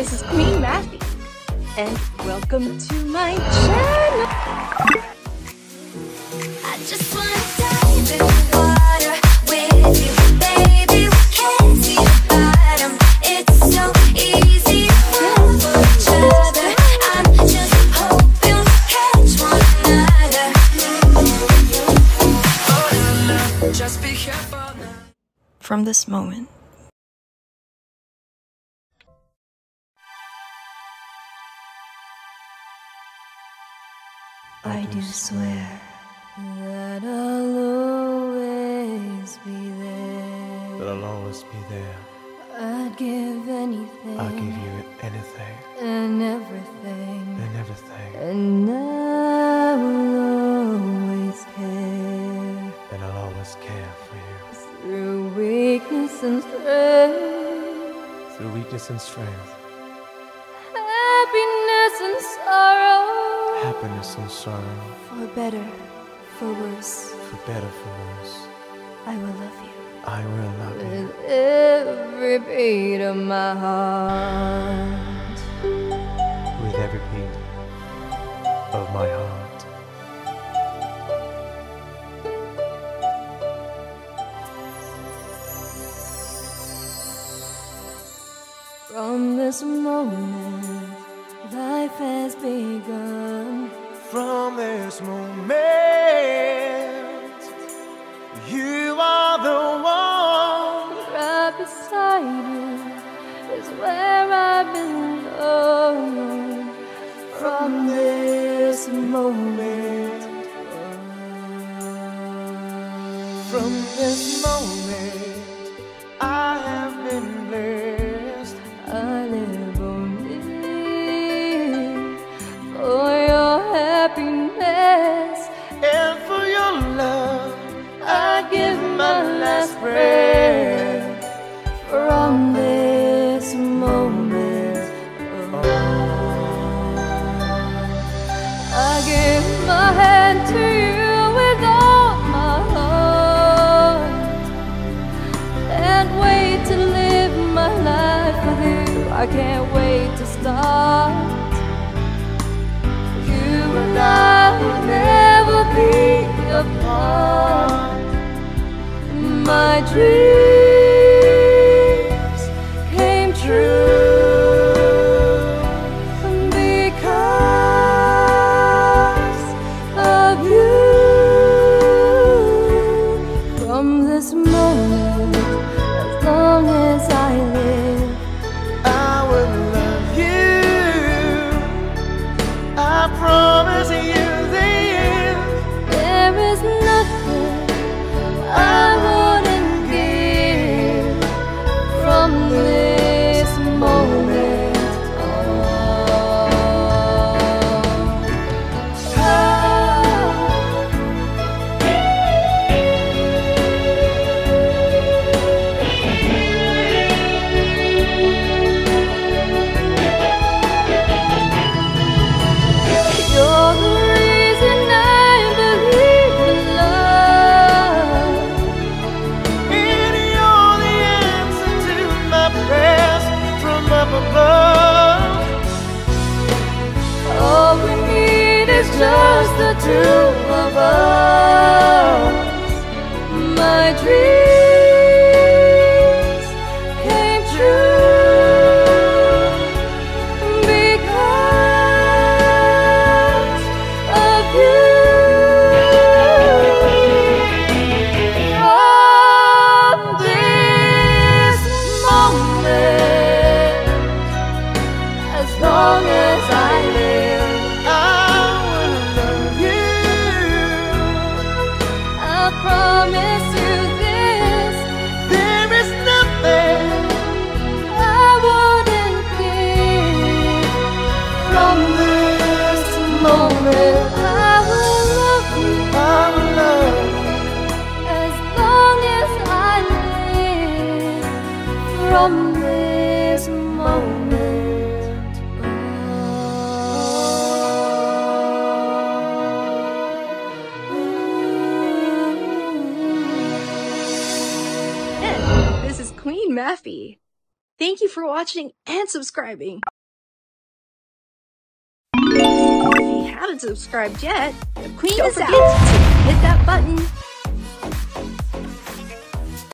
This is Queen Matthew, and welcome to my channel. I just wanna dive in the water with you, baby. We can't see the bottom. It's so easy to fall for each other. I'm just hoping we catch one another. Just be careful now. From this moment, I do swear that I'll always be there. That I'll always be there. I'd give anything. I'll give you anything and everything. and everything. And I will always care. And I'll always care for you. Through weakness and strength, Through weakness and strength. happiness and sorrow. Happiness and sorrow. For better, for worse, For better, for worse. I will love you. I will love you. With every beat of my heart. With every beat of my heart. From this moment, life has begun. From this moment, you are the one. Right beside you is where I belong. From this moment, From this moment, I have been blessed. I live only for your happiness. And for your love, I give my last breath. From this moment I give my hand to you with all my heart. Can't wait to live my life with you. I can't wait to start. You and I will never be apart. My dreams came true because of you. From this moment, as long as I live, I will love you. I promise you this. there is nothing I wouldn't give. From this moment you're the reason I believe in love. And you're the answer to my prayers from up above. All we need is just the two of us. My dreams came true because of you. From this moment, as long as I live, I will love you. I promise you this. There is nothing I wouldn't give. From this moment, I will love you I will love you. as long as I live. From this moment And this is Queen Maffy. Thank you for watching and subscribing. haven't subscribed yet, The queen don't is forget out. to hit that button